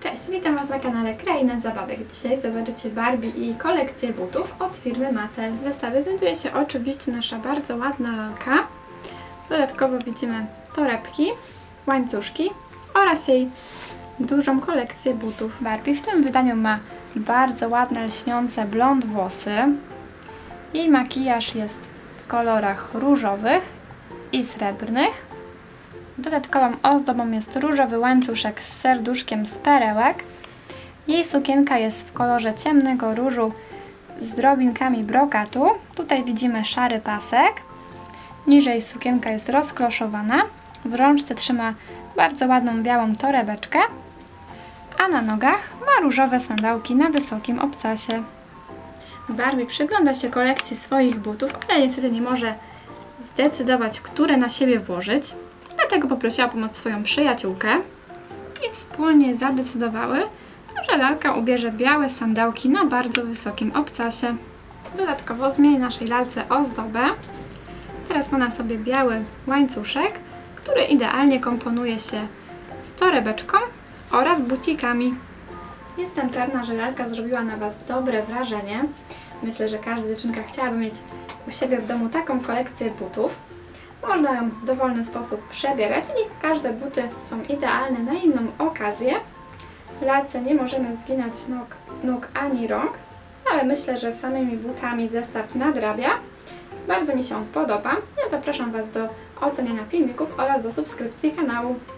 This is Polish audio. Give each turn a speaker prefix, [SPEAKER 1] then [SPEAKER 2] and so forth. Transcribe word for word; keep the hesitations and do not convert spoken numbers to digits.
[SPEAKER 1] Cześć, witam Was na kanale Kraina Zabawek. Dzisiaj zobaczycie Barbie i kolekcję butów od firmy Mattel. W zestawie znajduje się oczywiście nasza bardzo ładna lalka. Dodatkowo widzimy torebki, łańcuszki oraz jej dużą kolekcję butów. Barbie w tym wydaniu ma bardzo ładne, lśniące blond włosy. Jej makijaż jest w kolorach różowych i srebrnych. Dodatkową ozdobą jest różowy łańcuszek z serduszkiem z perełek. Jej sukienka jest w kolorze ciemnego różu z drobinkami brokatu. Tutaj widzimy szary pasek. Niżej sukienka jest rozkloszowana. W rączce trzyma bardzo ładną białą torebeczkę. A na nogach ma różowe sandałki na wysokim obcasie. Barbie przygląda się kolekcji swoich butów, ale niestety nie może zdecydować, które na siebie włożyć. Dlatego poprosiła pomoc swoją przyjaciółkę i wspólnie zadecydowały, że lalka ubierze białe sandałki na bardzo wysokim obcasie. Dodatkowo zmieni naszej lalce ozdobę. Teraz ma na sobie biały łańcuszek, który idealnie komponuje się z torebeczką oraz bucikami. Jestem pewna, że lalka zrobiła na Was dobre wrażenie. Myślę, że każda dziewczynka chciałaby mieć u siebie w domu taką kolekcję butów. Można ją w dowolny sposób przebierać i każde buty są idealne na inną okazję. Lalce nie możemy zginać nóg, nóg ani rąk, ale myślę, że samymi butami zestaw nadrabia. Bardzo mi się podoba. Ja zapraszam Was do oceniania filmików oraz do subskrypcji kanału.